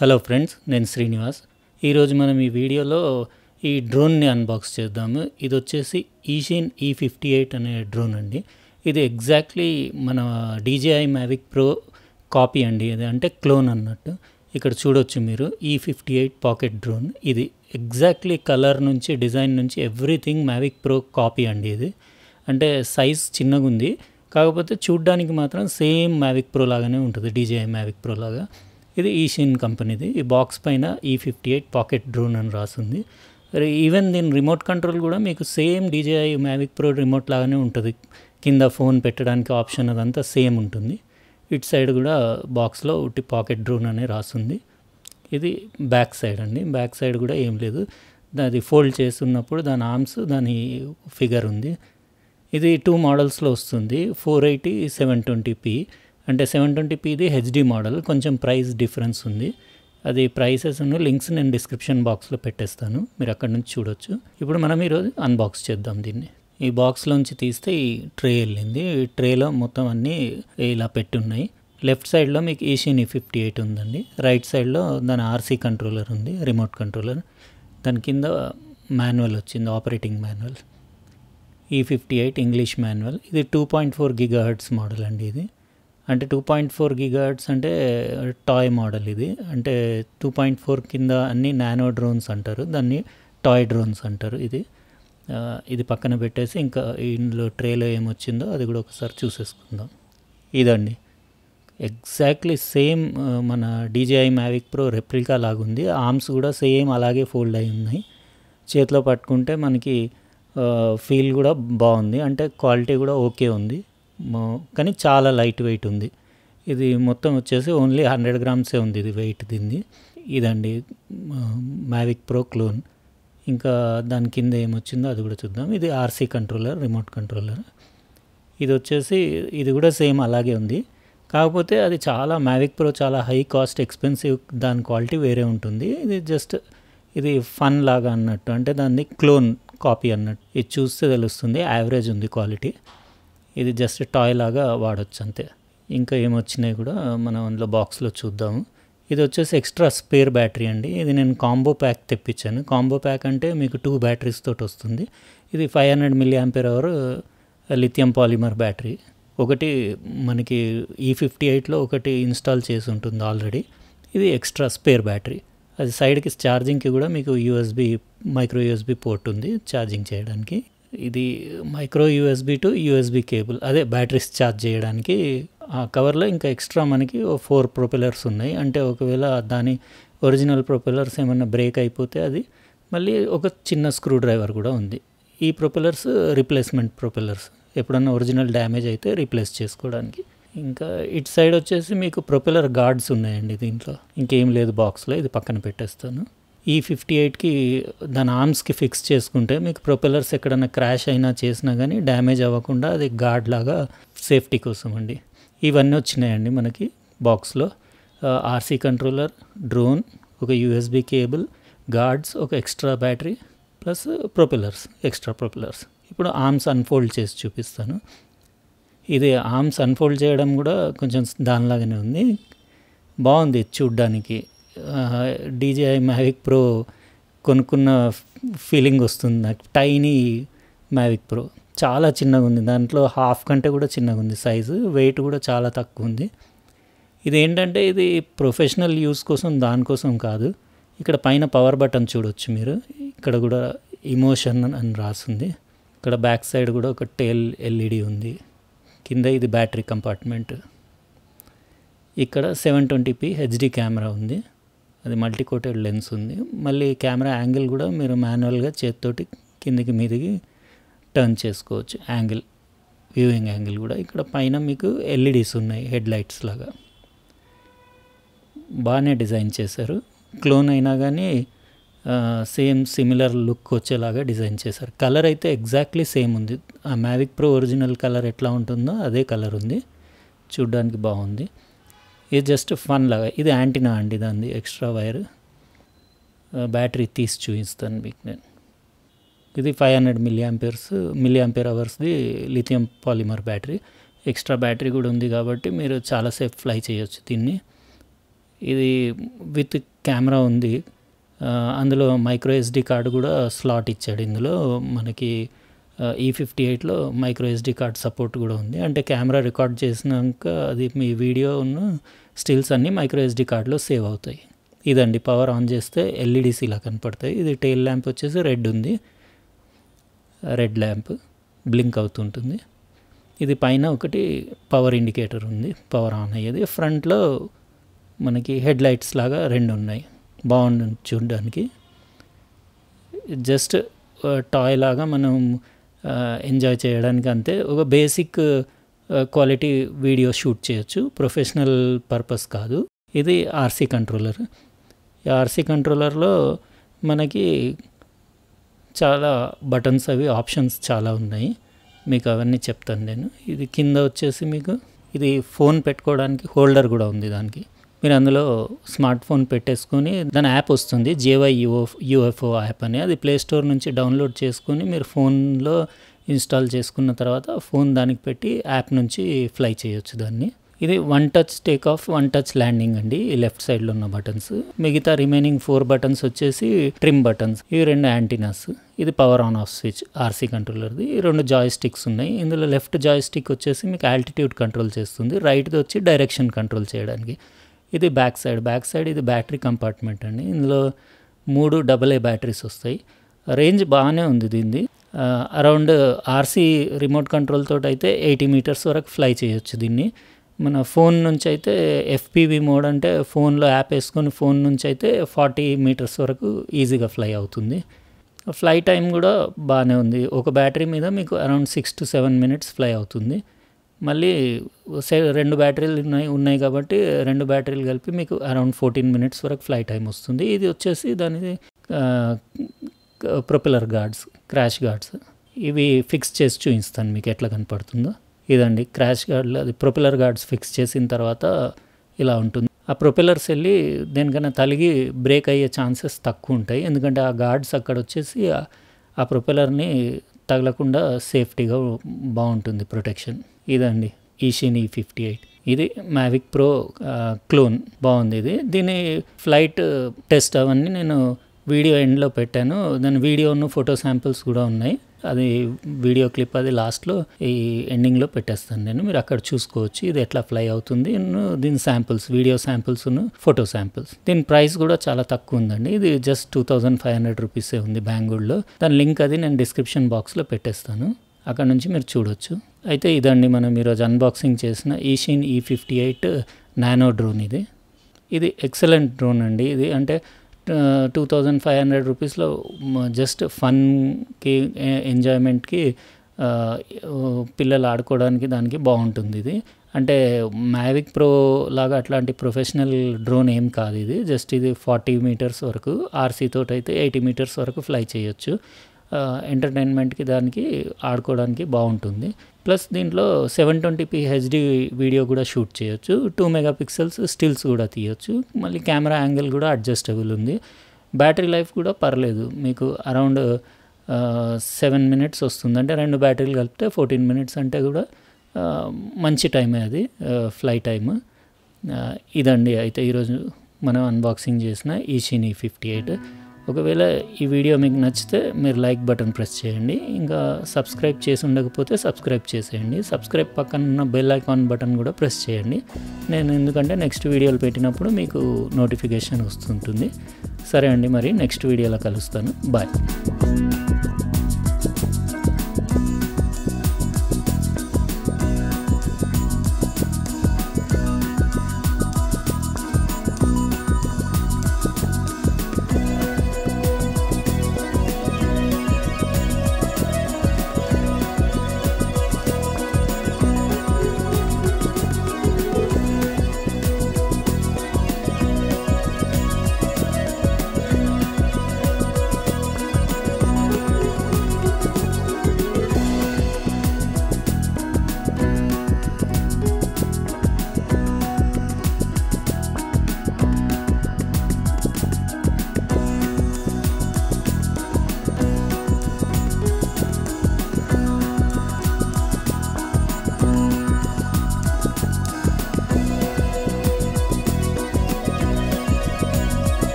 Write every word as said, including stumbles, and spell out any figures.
Hello friends, నేను శ్రీనివాస్. ఈరోజు మనం ఈ వీడియోలో ఈ డ్రోన్ని అన్బాక్స్ చేద్దాము. ఇది వచ్చేసి ఈషిన్ ఈ ఫిఫ్టీ ఎయిట్ అనే డ్రోన్ అండి. ఇది ఎగ్జాక్ట్లీ మన డీజేఐ మ్యావిక్ ప్రో కాపీ అండి. ఇది అంటే క్లోన్ అన్నట్టు. ఇక్కడ చూడొచ్చు మీరు ఈ ఫిఫ్టీ ఎయిట్ పాకెట్ డ్రోన్. ఇది ఎగ్జాక్ట్లీ కలర్ నుంచి డిజైన్ నుంచి ఎవ్రీథింగ్ మ్యావిక్ ప్రో కాపీ అండి. ఇది అంటే సైజ్ చిన్నగా ఉంది, కాకపోతే చూడ్డానికి మాత్రం సేమ్ మ్యావిక్ ప్రో లాగానే ఉంటుంది, డీజేఐ మ్యావిక్ ప్రో లాగా. ఇది ఈషిన్ కంపెనీది. ఈ బాక్స్ పైన ఈ ఫిఫ్టీ ఎయిట్ పాకెట్ డ్రోన్ అని రాస్తుంది. ఈవెన్ దీని రిమోట్ కంట్రోల్ కూడా మీకు same DJI Mavic Pro remote లాగానే ఉంటుంది. కింద ఫోన్ పెట్టడానికి ఆప్షన్ అదంతా సేమ్ ఉంటుంది. ఇటు సైడ్ కూడా బాక్స్లో ఉట్టి పాకెట్ డ్రోన్ అనే రాస్తుంది. ఇది బ్యాక్ సైడ్ అండి. బ్యాక్ సైడ్ కూడా ఏం లేదు, అది ఫోల్డ్ చేస్తున్నప్పుడు దాని ఆర్మ్స్, దాని ఫిగర్ ఉంది. ఇది టూ మోడల్స్లో వస్తుంది, four eighty seven twenty p. అంటే సెవెన్ ట్వంటీ పీది హెచ్డి మోడల్, కొంచెం ప్రైస్ డిఫరెన్స్ ఉంది. అది ప్రైసెస్ ఉన్న లింక్స్ నేను డిస్క్రిప్షన్ బాక్స్లో పెట్టేస్తాను, మీరు అక్కడ నుంచి చూడొచ్చు. ఇప్పుడు మనం ఈరోజు అన్బాక్స్ చేద్దాం దీన్ని. ఈ బాక్స్లోంచి తీస్తే ఈ ట్రే వెళ్ళింది. ఈ ట్రేలో మొత్తం అన్నీ ఇలా పెట్టున్నాయి. లెఫ్ట్ సైడ్లో మీకు ఈషిన్ ఈ ఫిఫ్టీ ఎయిట్ ఉందండి. రైట్ సైడ్లో దాని ఆర్సీ కంట్రోలర్ ఉంది, రిమోట్ కంట్రోలర్. దాని కింద మాన్యువల్ వచ్చింది, ఆపరేటింగ్ మాన్యువల్. ఈ ఫిఫ్టీ ఎయిట్ ఇంగ్లీష్ మాన్యువల్. ఇది two point four giga hertz model అండి. ఇది అంటే two point four giga hertz అంటే టాయ్ మోడల్. ఇది అంటే టూ పాయింట్ ఫోర్ కింద అన్ని నానో డ్రోన్స్ అంటారు, దాన్ని టాయ్ డ్రోన్స్ అంటారు. ఇది ఇది పక్కన పెట్టేసి ఇంకా ఇందులో ట్రేలో ఏమొచ్చిందో అది కూడా ఒకసారి చూసేసుకుందాం. ఇదండి ఎగ్జాక్ట్లీ సేమ్ మన డీజేఐ మ్యావిక్ ప్రో రెప్లికా లాగుంది. ఆర్మ్స్ కూడా సేమ్ అలాగే ఫోల్డ్ అయి ఉన్నాయి. చేతిలో పట్టుకుంటే మనకి ఫీల్ కూడా బాగుంది, అంటే క్వాలిటీ కూడా ఓకే ఉంది, కానీ చాలా లైట్ వెయిట్ ఉంది. ఇది మొత్తం వచ్చేసి ఓన్లీ హండ్రెడ్ గ్రామ్సే ఉంది ఇది వెయిట్ దీన్ని. ఇదండి మ్యావిక్ ప్రో క్లోన్. ఇంకా దాని కింద ఏమొచ్చిందో అది కూడా చూద్దాం. ఇది ఆర్సీ కంట్రోలర్, రిమోట్ కంట్రోలర్. ఇది వచ్చేసి ఇది కూడా సేమ్ అలాగే ఉంది, కాకపోతే అది చాలా మ్యావిక్ ప్రో చాలా హై కాస్ట్ ఎక్స్పెన్సివ్, దాని క్వాలిటీ వేరే ఉంటుంది. ఇది జస్ట్ ఇది ఫన్ లాగా అన్నట్టు, అంటే దాన్ని క్లోన్ కాపీ అన్నట్టు. ఇది చూస్తే తెలుస్తుంది, యావరేజ్ ఉంది క్వాలిటీ. ఇది జస్ట్ టాయ్ లాగా వాడచ్చు అంతే. ఇంకా ఏమొచ్చినాయి కూడా మనం అందులో బాక్స్లో చూద్దాము. ఇది వచ్చేసి ఎక్స్ట్రా స్పేర్ బ్యాటరీ అండి. ఇది నేను కాంబో ప్యాక్ తెప్పించాను. కాంబో ప్యాక్ అంటే మీకు టూ బ్యాటరీస్ తోటి వస్తుంది. ఇది five hundred milli ampere hour lithium polymer battery. ఒకటి మనకి ఈ ఫిఫ్టీ ఎయిట్లో ఒకటి ఇన్స్టాల్ చేసి ఉంటుంది ఆల్రెడీ. ఇది ఎక్స్ట్రా స్పేర్ బ్యాటరీ. అది సైడ్కి ఛార్జింగ్కి కూడా మీకు యూఎస్బి మైక్రో యూఎస్బి పోర్ట్ ఉంది ఛార్జింగ్ చేయడానికి. ఇది micro USB to USB cable, అదే బ్యాటరీస్ ఛార్జ్ చేయడానికి. ఆ కవర్లో ఇంకా ఎక్స్ట్రా మనకి ఫోర్ ప్రొపెల్లర్స్ ఉన్నాయి. అంటే ఒకవేళ దాని ఒరిజినల్ ప్రొపెల్లర్స్ ఏమన్నా బ్రేక్ అయిపోతే అది మళ్ళీ ఒక చిన్న స్క్రూ డ్రైవర్ కూడా ఉంది. ఈ ప్రొపెల్లర్స్ రీప్లేస్మెంట్ ప్రొపెల్లర్స్, ఎప్పుడన్నా ఒరిజినల్ డ్యామేజ్ అయితే రీప్లేస్ చేసుకోవడానికి. ఇంకా ఇటు సైడ్ వచ్చేసి మీకు ప్రొపెల్లర్ గార్డ్స్ ఉన్నాయండి దీంట్లో. ఇంకేం లేదు బాక్స్లో, ఇది పక్కన పెట్టేస్తాను. ఈ ఫిఫ్టీ ఎయిట్కి దాని ఆర్మ్స్కి ఫిక్స్ చేసుకుంటే మీకు ప్రొపెల్లర్స్ ఎక్కడన్నా క్రాష్ అయినా చేసినా కానీ డ్యామేజ్ అవ్వకుండా అది గార్డ్ లాగా సేఫ్టీ కోసం అండి. ఇవన్నీ వచ్చినాయండి మనకి బాక్స్లో. ఆర్సీ కంట్రోలర్, డ్రోన్, ఒక యూఎస్బి కేబుల్, గార్డ్స్, ఒక extra battery plus propellers, extra propellers. ఇప్పుడు ఆర్మ్స్ అన్ఫోల్డ్ చేసి చూపిస్తాను. ఇది ఆర్మ్స్ అన్ఫోల్డ్ చేయడం కూడా కొంచెం దానిలాగానే ఉంది, బాగుంది చూడ్డానికి. డీజేఐ మ్యావిక్ ప్రో కొనుక్కున్న ఫీలింగ్ వస్తుంది నాకు. టైనీ మ్యావిక్ ప్రో చాలా చిన్నగా ఉంది, దాంట్లో హాఫ్ కంటే కూడా చిన్నగా ఉంది సైజు. వెయిట్ కూడా చాలా తక్కువ ఉంది. ఇది ఏంటంటే ఇది ప్రొఫెషనల్ యూస్ కోసం, దానికోసం కాదు. ఇక్కడ పైన పవర్ బటన్ చూడొచ్చు మీరు, ఇక్కడ కూడా ఇమోషన్ అని రాస్తుంది. ఇక్కడ బ్యాక్ సైడ్ కూడా ఒక టేల్ ఎల్ఈడి ఉంది. కింద ఇది బ్యాటరీ కంపార్ట్మెంట్. ఇక్కడ seven twenty p HD camera ఉంది, అది మల్టీ కోటెడ్ లెన్స్ ఉంది. మళ్ళీ కెమెరా యాంగిల్ కూడా మీరు మాన్యువల్గా చేతితోటి కిందికి మీదికి టర్న్ చేసుకోవచ్చు, యాంగిల్, వ్యూయింగ్ యాంగిల్ కూడా. ఇక్కడ పైన మీకు ఎల్ఈడీస్ ఉన్నాయి, హెడ్ లైట్స్ లాగా. బాగానే డిజైన్ చేశారు. క్లోన్ అయినా కానీ సేమ్ సిమిలర్ లుక్ వచ్చేలాగా డిజైన్ చేశారు. కలర్ అయితే ఎగ్జాక్ట్లీ సేమ్ ఉంది. ఆ మ్యావిక్ ప్రో ఒరిజినల్ కలర్ ఎట్లా ఉంటుందో అదే కలర్ ఉంది, చూడ్డానికి బాగుంది. ఇది జస్ట్ ఫన్ లాగా. ఇది యాంటీనా అండి, దాన్ని ఎక్స్ట్రా వైర్. బ్యాటరీ తీసి చూపిస్తాను మీకు నేను. ఇది five hundred milli amperes milli ampere అవర్స్ది lithium polymer battery. Extra battery కూడా ఉంది కాబట్టి మీరు చాలాసేపు ఫ్లై చేయొచ్చు దీన్ని. ఇది విత్ కెమెరా ఉంది, అందులో మైక్రో ఎస్డి కార్డు కూడా స్లాట్ ఇచ్చాడు. ఇందులో మనకి ఈ ఫిఫ్టీ ఎయిట్లో మైక్రో ఎస్డి కార్డ్ సపోర్ట్ కూడా ఉంది. అంటే కెమెరా రికార్డ్ చేసినాక అది మీ వీడియోను స్టిల్స్ అన్నీ మైక్రో ఎస్డి కార్డులో సేవ్ అవుతాయి. ఇదండి పవర్ ఆన్ చేస్తే ఎల్ఈడీస్ ఇలా కనపడతాయి. ఇది టెయిల్ ల్యాంప్ వచ్చేసి రెడ్ ఉంది, రెడ్ ల్యాంప్ బ్లింక్ అవుతుంటుంది. ఇది పైన ఒకటి పవర్ ఇండికేటర్ ఉంది, పవర్ ఆన్ అయ్యేది. ఫ్రంట్లో మనకి హెడ్ లైట్స్ లాగా రెండు ఉన్నాయి, బాగుంటుంది చూడడానికి. జస్ట్ టాయ్ లాగా మనం ఎంజాయ్ చేయడానికి అంతే. ఒక బేసిక్ క్వాలిటీ వీడియో షూట్ చేయొచ్చు, ప్రొఫెషనల్ పర్పస్ కాదు. ఇది ఆర్సీ కంట్రోలర్. ఈ ఆర్సీ కంట్రోలర్లో మనకి చాలా బటన్స్ అవి ఆప్షన్స్ చాలా ఉన్నాయి, మీకు అవన్నీ చెప్తాను నేను. ఇది కింద వచ్చేసి మీకు ఇది ఫోన్ పెట్టుకోవడానికి హోల్డర్ కూడా ఉంది దానికి. మీరు అందులో స్మార్ట్ ఫోన్ పెట్టేసుకొని దాని యాప్ వస్తుంది, జేవై యూఓ యూఎఫ్ఓ యాప్ అని. అది ప్లే స్టోర్ నుంచి డౌన్లోడ్ చేసుకొని మీరు ఫోన్లో ఇన్స్టాల్ చేసుకున్న తర్వాత ఫోన్ దానికి పెట్టి యాప్ నుంచి ఫ్లై చేయొచ్చు దాన్ని. ఇది one touch take off, one touch landing అండి ఈ లెఫ్ట్ సైడ్లో ఉన్న బటన్స్. మిగతా రిమైనింగ్ ఫోర్ బటన్స్ వచ్చేసి ట్రిమ్ బటన్స్. ఇవి రెండు యాంటీనాస్. ఇది power on off switch RC కంట్రోలర్ది. రెండు జాయ్ స్టిక్స్ ఉన్నాయి. ఇందులో లెఫ్ట్ జాయ్ స్టిక్ వచ్చేసి మీకు ఆల్టిట్యూడ్ కంట్రోల్ చేస్తుంది, రైట్ది వచ్చి డైరెక్షన్ కంట్రోల్ చేయడానికి. ఇది బ్యాక్ సైడ్. బ్యాక్ సైడ్ ఇది బ్యాటరీ కంపార్ట్మెంట్ అండి. ఇందులో మూడు డబల్ ఏ బ్యాటరీస్ వస్తాయి. రేంజ్ బాగానే ఉంది దీనిది. అరౌండ్ ఆర్సీ రిమోట్ కంట్రోల్ తోటి అయితే ఎయిటీ మీటర్స్ వరకు ఫ్లై చేయొచ్చు దీన్ని. మన ఫోన్ నుంచి అయితే ఎఫ్పివి మోడ్ అంటే ఫోన్లో యాప్ వేసుకొని ఫోన్ నుంచి అయితే ఫార్టీ మీటర్స్ వరకు ఈజీగా ఫ్లై అవుతుంది. ఫ్లై టైం కూడా బాగానే ఉంది. ఒక బ్యాటరీ మీద మీకు around six to seven minutes fly అవుతుంది. మళ్ళీ రెండు బ్యాటరీలు ఉన్నాయి ఉన్నాయి కాబట్టి రెండు బ్యాటరీలు కలిపి మీకు అరౌండ్ ఫోర్టీన్ మినిట్స్ వరకు ఫ్లై టైం వస్తుంది. ఇది వచ్చేసి దానిది ప్రొపెల్లర్ గార్డ్స్, క్రాష్ గార్డ్స్. ఇవి ఫిక్స్ చేసి చూపిస్తాను మీకు ఎట్లా కనపడుతుందో. ఇదండి క్రాష్ గార్డ్లు. అది ప్రొపెల్లర్ గార్డ్స్ ఫిక్స్ చేసిన తర్వాత ఇలా ఉంటుంది. ఆ ప్రొపెల్లర్స్ వెళ్ళి దేనికైనా తలిగి బ్రేక్ అయ్యే ఛాన్సెస్ తక్కువ ఉంటాయి, ఎందుకంటే ఆ గార్డ్స్ అక్కడ వచ్చేసి ఆ ప్రొపెల్లర్ని తగలకుండా సేఫ్టీగా బాగుంటుంది ప్రొటెక్షన్. ఇదండి ఈషిన్ ఈ ఫిఫ్టీ ఎయిట్. ఇది మావిక్ ప్రో క్లోన్. బాగుంది ఇది. దీని ఫ్లైట్ టెస్ట్ అవన్నీ నేను వీడియో ఎండ్లో పెట్టాను. దాని వీడియోను ఫోటో శాంపిల్స్ కూడా ఉన్నాయి. అది వీడియో క్లిప్ అది లాస్ట్లో ఈ ఎండింగ్లో పెట్టేస్తాను నేను, మీరు అక్కడ చూసుకోవచ్చు ఇది ఎట్లా ఫ్లై అవుతుంది. దీని samples, video samples, photo samples. దీని ప్రైస్ కూడా చాలా తక్కువ ఉందండి. ఇది just two thousand five hundred రూపీసే ఉంది బెంగళూరులో. దాని లింక్ అది నేను డిస్క్రిప్షన్ బాక్స్లో పెట్టేస్తాను, అక్కడ నుంచి మీరు చూడొచ్చు. అయితే ఇదండి మనం ఈరోజు అన్బాక్సింగ్ చేసిన ఈషిన్ ఈ ఫిఫ్టీ ఎయిట్ నానో డ్రోన్. ఇది ఇది ఎక్సలెంట్ డ్రోన్ అండి. ఇది అంటే టూ థౌజండ్ ఫైవ్ హండ్రెడ్ రూపీస్లో జస్ట్ ఫన్కి, ఎంజాయ్మెంట్కి, పిల్లలు ఆడుకోవడానికి దానికి బాగుంటుంది ఇది. అంటే మావిక్ ప్రో లాగా అట్లాంటి ప్రొఫెషనల్ డ్రోన్ ఏం కాదు ఇది. జస్ట్ ఇది ఫార్టీ మీటర్స్ వరకు, ఆర్సీ తోటి అయితే ఎయిటీ మీటర్స్ వరకు ఫ్లై చేయొచ్చు. ఎంటర్టైన్మెంట్కి దానికి ఆడుకోవడానికి బాగుంటుంది. ప్లస్ దీంట్లో seven twenty p HD video కూడా షూట్ చేయొచ్చు. టూ మెగా పిక్సెల్స్ స్టిల్స్ కూడా తీయొచ్చు. మళ్ళీ కెమెరా యాంగిల్ కూడా అడ్జస్టబుల్ ఉంది. బ్యాటరీ లైఫ్ కూడా పర్లేదు, మీకు అరౌండ్ సెవెన్ మినిట్స్ వస్తుంది. అంటే రెండు బ్యాటరీలు కలిపితే ఫోర్టీన్ మినిట్స్ అంటే కూడా మంచి టైమే అది ఫ్లై టైమ్. ఇదండి అయితే ఈరోజు మనం అన్బాక్సింగ్ చేసిన ఈషిన్ ఈ ఫిఫ్టీ ఎయిట్. ఒకవేళ ఈ వీడియో మీకు నచ్చితే మీరు లైక్ బటన్ ప్రెస్ చేయండి. ఇంకా సబ్స్క్రైబ్ చేసి ఉండకపోతే సబ్స్క్రైబ్ చేసేయండి. సబ్స్క్రైబ్ పక్కన ఉన్న బెల్ ఐకాన్ బటన్ కూడా ప్రెస్ చేయండి. నేను ఎందుకంటే నెక్స్ట్ వీడియోలు పెట్టినప్పుడు మీకు నోటిఫికేషన్ వస్తుంటుంది. సరే అండి, మరి నెక్స్ట్ వీడియోలో కలుస్తాను. బాయ్.